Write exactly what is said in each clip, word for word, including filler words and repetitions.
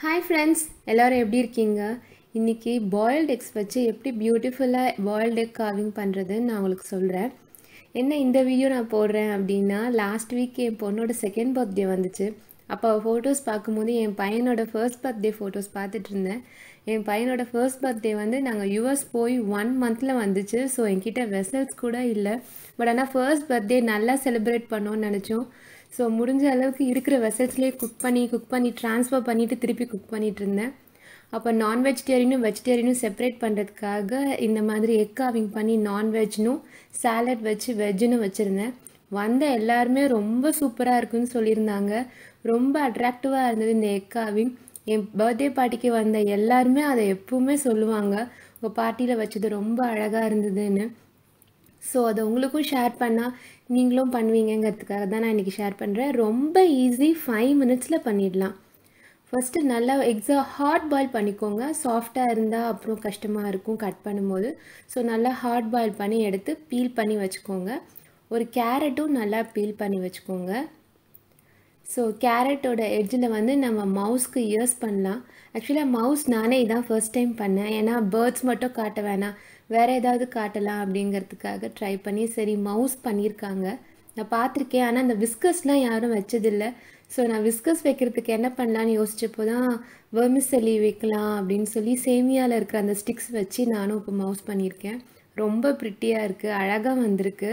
Hi friends, எல்லாரும் எப்படி இருக்கீங்க? இன்னைக்கு boiled eggs வச்சு எப்படி பியூட்டிஃபுல்லா boiled egg carving பண்றதுன்னு நான் உங்களுக்கு சொல்றேன். என்ன இந்த வீடியோ நான் போடுறேன் அப்படின்னா லாஸ்ட் வீக் என் பொண்ணோட செகண்ட் பர்த்டே வந்துச்சு. அப்போ ஃபோட்டோஸ் பார்க்கும்போது என் பையனோட ஃபர்ஸ்ட் பர்த்டே ஃபோட்டோஸ் பார்த்துட்டு இருந்தேன். என் பையனோட ஃபர்ஸ்ட் பர்த்டே வந்து நாங்கள் யூஎஸ் போய் ஒன் மந்தில் வந்துச்சு. ஸோ என்கிட்ட வெசல்ஸ் கூட இல்லை. பட் ஆனால் ஃபர்ஸ்ட் பர்த்டே நல்லா செலிப்ரேட் பண்ணோன்னு நினச்சோம். ஸோ முடிஞ்ச அளவுக்கு இருக்கிற வெசல்ஸ்லேயே குக் பண்ணி குக் பண்ணி ட்ரான்ஸ்ஃபர் பண்ணிவிட்டு திருப்பி குக் பண்ணிகிட்டு இருந்தேன். அப்போ நான் வெஜிடேரியனும் வெஜிடேரியனும் செப்பரேட் பண்ணுறதுக்காக இந்த மாதிரி எக் கார்விங் பண்ணி நான்வெஜ்னும் சாலட் வச்சு வெஜ்ஜுன்னு வச்சுருந்தேன். வந்த எல்லாருமே ரொம்ப சூப்பராக இருக்குன்னு சொல்லியிருந்தாங்க. ரொம்ப அட்ராக்டிவாக இருந்தது இந்த எக் கார்விங். என் பர்த்டே பார்ட்டிக்கு வந்த எல்லாருமே அதை எப்பவுமே சொல்லுவாங்க, உங்கள் பார்ட்டியில் வச்சது ரொம்ப அழகாக இருந்ததுன்னு. ஸோ அதை உங்களுக்கும் ஷேர் பண்ணால் நீங்களும் பண்ணுவீங்கிறதுக்காக தான் நான் இன்றைக்கி ஷேர் பண்ணுறேன். ரொம்ப ஈஸி, ஃபைவ் மினிட்ஸில் பண்ணிடலாம். ஃபஸ்ட்டு நல்லா எக்ஸா ஹாட் பாயில் பண்ணிக்கோங்க. சாஃப்டாக இருந்தால் அப்புறம் கஷ்டமாக இருக்கும் கட் பண்ணும்போது. ஸோ நல்லா ஹாட் பாயில் பண்ணி எடுத்து பீல் பண்ணி வச்சுக்கோங்க. ஒரு கேரட்டும் நல்லா பீல் பண்ணி வச்சுக்கோங்க. ஸோ கேரட்டோட எட்ஜில் வந்து நம்ம மவுஸ்க்கு யூஸ் பண்ணலாம். ஆக்சுவலாக மவுஸ் நானே இதான் ஃபர்ஸ்ட் டைம் பண்ணேன். ஏன்னா பேர்ட்ஸ் மட்டும் காட்ட வேணாம், வேறு ஏதாவது காட்டலாம் அப்படிங்கிறதுக்காக ட்ரை பண்ணி சரி மவுஸ் பண்ணியிருக்காங்க. நான் பார்த்துருக்கேன், ஆனால் அந்த விஸ்கஸ்லாம் யாரும் வச்சதில்லை. ஸோ நான் விஸ்கஸ் வைக்கிறதுக்கு என்ன பண்ணலான்னு யோசிச்சப்போ தான் வெர்மிசெல்லி வைக்கலாம் அப்படின்னு சொல்லி சேமியாவில் இருக்கிற அந்த ஸ்டிக்ஸ் வச்சு நானும் இப்போ மவுஸ் பண்ணியிருக்கேன். ரொம்ப ப்ரிட்டியாக இருக்குது, அழகாக வந்திருக்கு.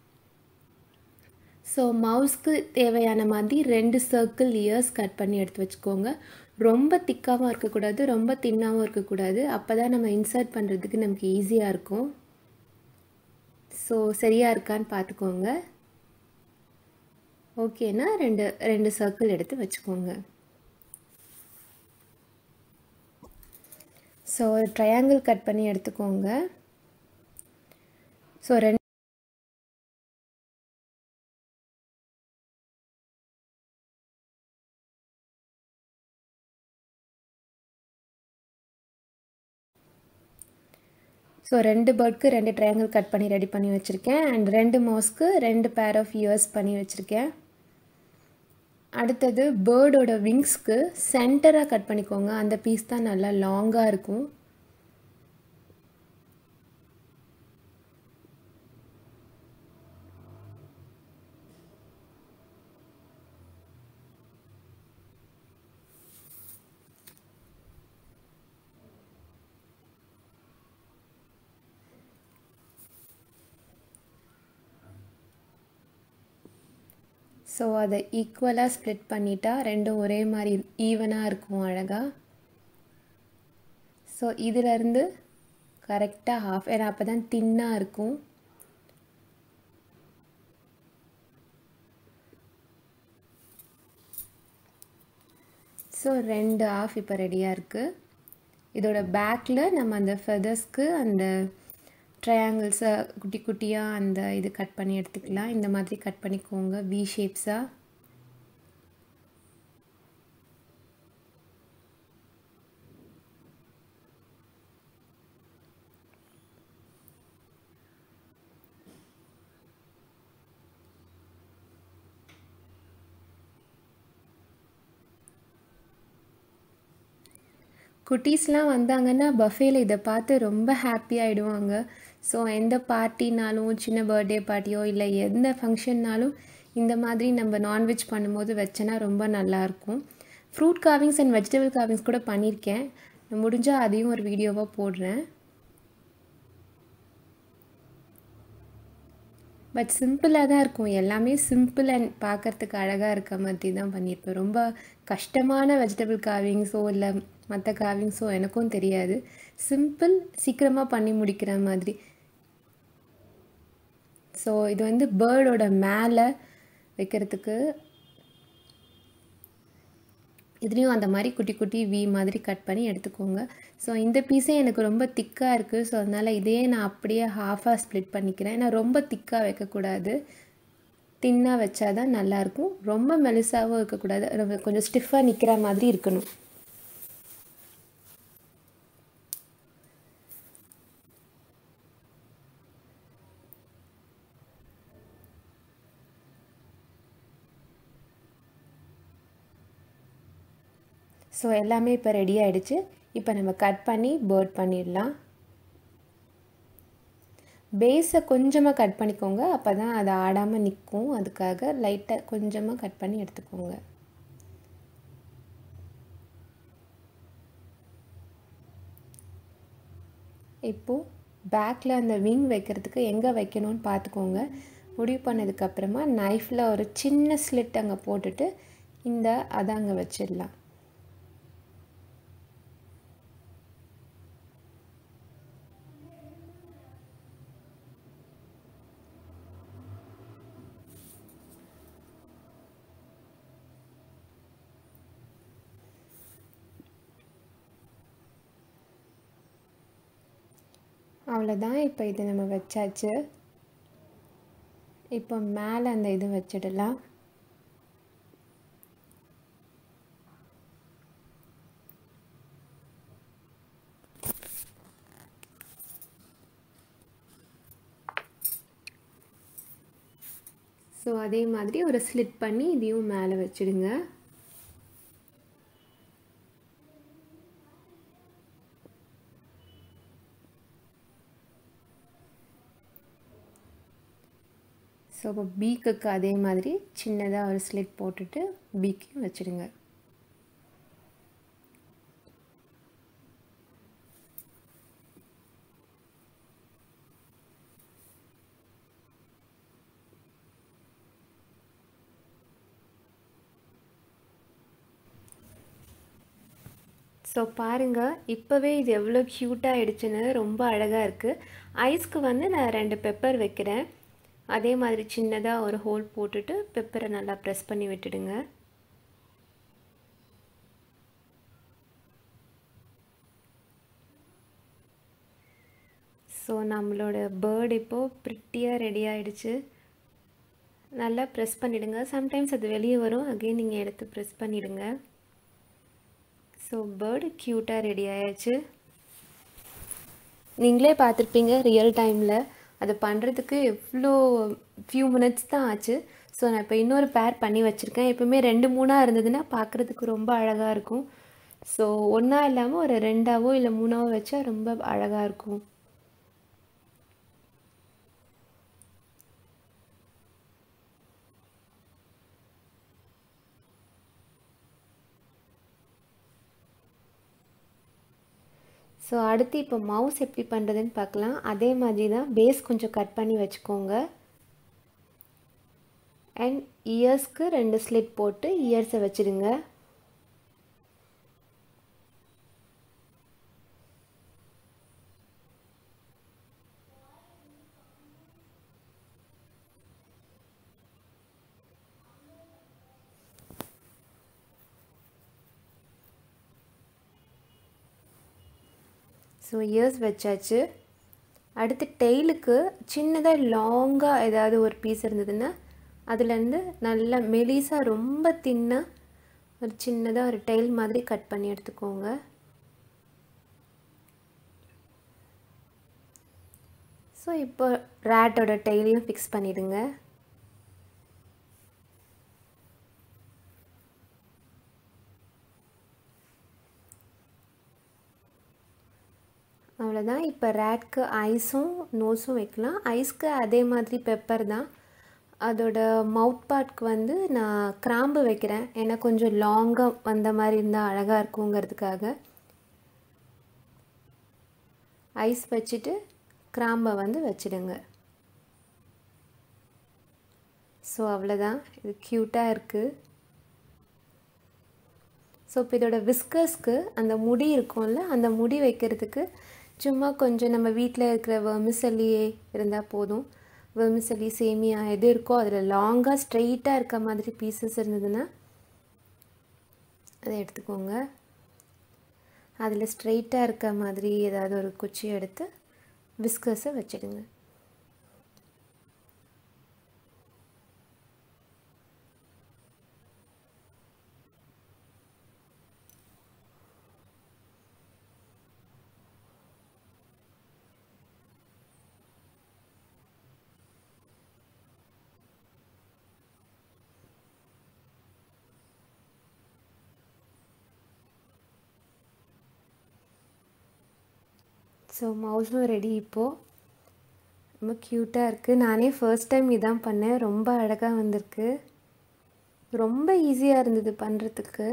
ஸோ மவுஸ்க்கு தேவையான மாதிரி ரெண்டு சர்க்கிள் இயர்ஸ் கட் பண்ணி எடுத்து வச்சுக்கோங்க. ரொம்ப திக்காகவும் இருக்கக்கூடாது, ரொம்ப தின்னாகவும் இருக்கக்கூடாது. அப்போ தான் நம்ம இன்சர்ட் பண்ணுறதுக்கு நமக்கு ஈஸியாக இருக்கும். ஸோ சரியாக இருக்கான்னு பார்த்துக்கோங்க. ஓகேனா ரெண்டு ரெண்டு சர்க்கிள் எடுத்து வச்சுக்கோங்க. ஸோ ஒரு ட்ரையாங்கிள் கட் பண்ணி எடுத்துக்கோங்க. ஸோ ரெண்டு ஸோ ரெண்டு பேர்ட்க்கு ரெண்டு ட்ரையாங்கிள் கட் பண்ணி ரெடி பண்ணி வச்சுருக்கேன். அண்ட் ரெண்டு மவுஸ்க்கு ரெண்டு பேர் ஆஃப் இயர்ஸ் பண்ணி வச்சுருக்கேன். அடுத்தது பேர்டோட விங்ஸ்க்கு சென்டராக கட் பண்ணிக்கோங்க. அந்த பீஸ் தான் நல்லா லாங்காக இருக்கும். ஸோ அதை ஈக்குவலாக ஸ்ப்ளிட் பண்ணிட்டா ரெண்டும் ஒரே மாதிரி ஈவனாக இருக்கும் அழகாக. ஸோ இதிலேருந்து கரெக்டாக ஹாஃப், ஏன்னா அப்போ தான் தின்னாக இருக்கும். ஸோ ரெண்டு ஆஃப் இப்போ ரெடியாக இருக்குது. இதோட பேக்கில் நம்ம அந்த ஃபெதர்ஸ்க்கு அந்த ட்ரையாங்கிள்ஸை குட்டி குட்டியாக அந்த இது கட் பண்ணி எடுத்துக்கலாம். இந்த மாதிரி கட் பண்ணிக்கோங்க வி ஷேப்ஸாக. குட்டீஸ்லாம் வந்தாங்கன்னா பஃபேல இதை பார்த்து ரொம்ப ஹாப்பி ஆகிடுவாங்க. ஸோ எந்த பார்ட்டினாலும், சின்ன பர்த்டே பார்ட்டியோ இல்லை எந்த ஃபங்க்ஷன்னாலும் இந்த மாதிரி நம்ம நான்வெஜ் பண்ணும்போது வச்சோன்னா ரொம்ப நல்லாயிருக்கும். Fruit carvings and vegetable carvings கூட பண்ணியிருக்கேன். முடிஞ்சால் அதையும் ஒரு வீடியோவாக போடுறேன். பட் சிம்பிளாக தான் இருக்கும், எல்லாமே சிம்பிள் அண்ட் பார்க்குறதுக்கு அழகாக இருக்க மாதிரி தான் பண்ணியிருப்பேன். ரொம்ப கஷ்டமான வெஜிடபிள் கார்விங்ஸோ இல்லை மற்ற கார்விங்ஸோ எனக்கும் தெரியாது. சிம்பிள், சீக்கிரமாக பண்ணி முடிக்கிற மாதிரி. ஸோ இது வந்து பேர்டோட மேலே வைக்கிறதுக்கு இதுலேயும் அந்த மாதிரி குட்டி குட்டி வி மாதிரி கட் பண்ணி எடுத்துக்கோங்க. ஸோ இந்த பீஸே எனக்கு ரொம்ப திக்காக இருக்குது. ஸோ அதனால் இதையே நான் அப்படியே ஹாஃபாக ஸ்ப்ளிட் பண்ணிக்கிறேன். ஏன்னா ரொம்ப திக்காக வைக்கக்கூடாது, தின்னாக வச்சா தான் நல்லாயிருக்கும். ரொம்ப மெலிசாகவும் இருக்கக்கூடாது, ரொம்ப கொஞ்சம் ஸ்டிஃபாக நிற்கிற மாதிரி இருக்கணும். ஸோ எல்லாமே இப்போ ரெடி ஆகிடுச்சு. இப்போ நம்ம கட் பண்ணி பேர்ட் பண்ணிடலாம். பேஸை கொஞ்சமாக கட் பண்ணிக்கோங்க, அப்போ தான் அது ஆடாமல் நிற்கும். அதுக்காக லைட்டாக கொஞ்சமாக கட் பண்ணி எடுத்துக்கோங்க. இப்போது பேக்கில் அந்த விங் வைக்கிறதுக்கு எங்கே வைக்கணும்னு பார்த்துக்கோங்க. முடிவு பண்ணதுக்கப்புறமா நைஃப்பில் ஒரு சின்ன ஸ்லிட் அங்கே போட்டுட்டு இந்த அதை அங்கே வச்சிடலாம். அவ்வளோதான். இப்போ இது நம்ம வச்சாச்சு. இப்போ மேலே அந்த இது வச்சிடலாம். ஸோ அதே மாதிரி ஒரு ஸ்லிட் பண்ணி இதையும் மேலே வச்சிடுங்க. ஸோ இப்போ பீக்குக்கு அதே மாதிரி சின்னதாக ஒரு ஸ்லிட் போட்டுட்டு பீக்கையும் வச்சுடுங்க. ஸோ பாருங்கள், இப்போவே இது எவ்வளோ க்யூட்டாக ஆகிடுச்சுன்னு. ரொம்ப அழகாக இருக்குது. ஐஸ்க்கு வந்து நான் ரெண்டு பெப்பர் வைக்கிறேன். அதே மாதிரி சின்னதாக ஒரு ஹோல் போட்டுட்டு பெப்பரை நல்லா ப்ரெஸ் பண்ணி விட்டுடுங்க. ஸோ நம்மளோட பேர்டு இப்போது ப்ரிட்டியாக ரெடி ஆகிடுச்சு. நல்லா ப்ரெஸ் பண்ணிவிடுங்க. சம்டைம்ஸ் அது வெளியே வரும், அகெயின் நீங்கள் எடுத்து ப்ரெஸ் பண்ணிவிடுங்க. ஸோ பேர்டு க்யூட்டாக ரெடி ஆயாச்சு. நீங்களே பார்த்துருப்பீங்க ரியல் டைமில். அதை பண்ணுறதுக்கு எவ்வளோ ஃபியூ மினிட்ஸ் தான் ஆச்சு. ஸோ நான் இப்போ இன்னொரு பேர் பண்ணி வச்சுருக்கேன். எப்போவுமே ரெண்டு மூணாக இருந்ததுன்னா பார்க்குறதுக்கு ரொம்ப அழகாக இருக்கும். ஸோ ஒன்றா இல்லாமல் ஒரு ரெண்டாவோ இல்லை மூணாவோ வச்சா ரொம்ப அழகாக இருக்கும். ஸோ அடுத்து இப்போ மவுஸ் எப்படி பண்ணுறதுன்னு பார்க்கலாம். அதே மாதிரி தான் பேஸ் கொஞ்சம் கட் பண்ணி வச்சுக்கோங்க. அண்ட் இயர்ஸ்க்கு ரெண்டு ஸ்லிட் போட்டு இயர்ஸை வச்சுடுங்க. ஸோ இயர்ஸ் வச்சாச்சு. அடுத்து டெய்லுக்கு சின்னதாக லாங்காக ஏதாவது ஒரு பீஸ் இருந்ததுன்னா அதுலேருந்து நல்லா மெலிசாக ரொம்ப தின்னாக ஒரு சின்னதாக ஒரு டெய்ல் மாதிரி கட் பண்ணி எடுத்துக்கோங்க. ஸோ இப்போ ரேட்டோட டெய்லையும் ஃபிக்ஸ் பண்ணிவிடுங்க. அவ்வளோதான். இப்போ ரேட்க்கு ஐஸும் நோஸும் வைக்கலாம். ஐஸ்க்கு அதே மாதிரி பெப்பர் தான். அதோட மவுத் பார்ட்க்கு வந்து நான் கிராம்பு வைக்கிறேன். ஏன்னா கொஞ்சம் லாங்காக வந்த மாதிரி இருந்தால் அழகாக இருக்குங்கிறதுக்காக. ஐஸ் வச்சுட்டு கிராம்பை வந்து வச்சிடுங்க. ஸோ அவ்வளோதான். இது க்யூட்டாக இருக்குது. ஸோ இப்போ இதோட விஸ்கர்ஸ்க்கு அந்த முடி இருக்கும்ல, அந்த முடி வைக்கிறதுக்கு சும்மா கொஞ்சம் நம்ம வீட்டில் இருக்கிற வெர்மிசல்லியே இருந்தால் போதும். வெர்மிசல்லி, சேமியா எது இருக்கோ அதில் லாங்காக ஸ்ட்ரெயிட்டாக இருக்க மாதிரி பீசஸ் இருந்ததுன்னா அதை எடுத்துக்கோங்க. அதில் ஸ்ட்ரெயிட்டாக இருக்க மாதிரி ஏதாவது ஒரு குச்சி எடுத்து விஸ்கர்ஸை வச்சிடுங்க. ஸோ மவுஸும் ரெடி இப்போது. ரொம்ப க்யூட்டாக இருக்குது. நானே ஃபர்ஸ்ட் டைம் இதான் பண்ணேன். ரொம்ப அழகாக வந்திருக்கு. ரொம்ப ஈஸியாக இருந்தது பண்ணுறதுக்கு.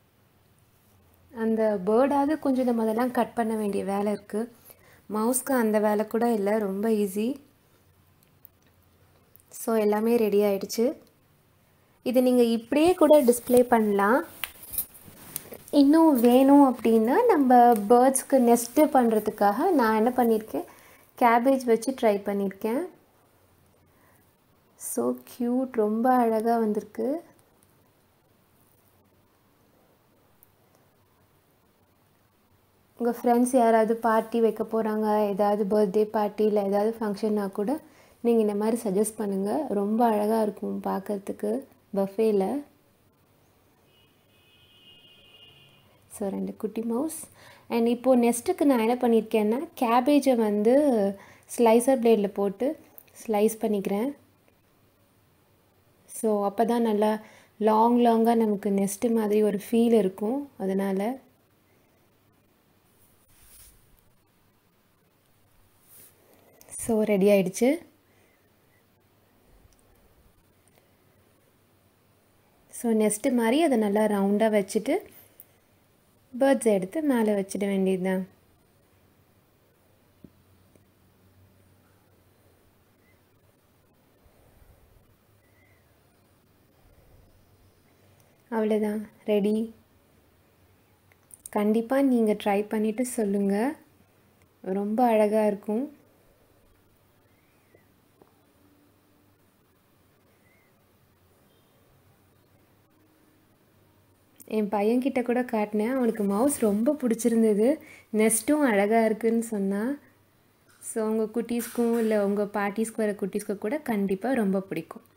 அந்த பேர்டாவது கொஞ்சம் நம்ம அதெல்லாம் கட் பண்ண வேண்டிய வேலை இருக்குது. மவுஸ்க்கு அந்த வேலை கூட இல்லை, ரொம்ப ஈஸி. ஸோ எல்லாமே ரெடி ஆகிடுச்சு. இது நீங்கள் இப்படியே கூட டிஸ்ப்ளே பண்ணலாம். இன்னும் வேணும் அப்படின்னா நம்ம பேர்ட்ஸ்க்கு நெஸ்ட்டு பண்ணுறதுக்காக நான் என்ன பண்ணியிருக்கேன், கேபேஜ் வச்சு ட்ரை பண்ணியிருக்கேன். ஸோ க்யூட், ரொம்ப அழகாக வந்திருக்கு. உங்கள் ஃப்ரெண்ட்ஸ் யாராவது பார்ட்டி வைக்க போகிறாங்க, ஏதாவது பர்த்டே பார்ட்டி இல்லை ஏதாவது ஃபங்க்ஷன்னா கூட நீங்கள் இந்த மாதிரி சஜஸ்ட் பண்ணுங்கள். ரொம்ப அழகாக இருக்கும் பார்க்குறதுக்கு பஃபேல. ஸோ ரெண்டு குட்டி மவுஸ். அண்ட் இப்போது நெக்ஸ்ட்டுக்கு நான் என்ன பண்ணியிருக்கேன்னா, கேபேஜை வந்து ஸ்லைசர் பிளேடில் போட்டு ஸ்லைஸ் பண்ணிக்கிறேன். ஸோ அப்போ தான் நல்லா லாங் லாங்காக நமக்கு நெஸ்ட்டு மாதிரி ஒரு ஃபீல் இருக்கும். அதனால் ஸோ ரெடி ஆகிடுச்சு. ஸோ நெஸ்ட்டு மாதிரி அதை நல்லா ரவுண்டாக வச்சுட்டு பேர்ட்ஸை எடுத்து மேலே வச்சிட வேண்டியது தான். அவ்வளோதான், ரெடி. கண்டிப்பாக நீங்கள் ட்ரை பண்ணிவிட்டு சொல்லுங்கள். ரொம்ப அழகாக இருக்கும். என் பையன்கிட்ட கூட காட்டினேன். அவனுக்கு மவுஸ் ரொம்ப பிடிச்சிருந்தது. நெஸ்ட்டும் அழகாக இருக்குதுன்னு சொன்னான். ஸோ உங்கள் குட்டீஸ்க்கும் இல்லை உங்கள் பார்ட்டிஸ்க்கு வர குட்டீஸ்க்கு கூட கண்டிப்பாக ரொம்ப பிடிக்கும்.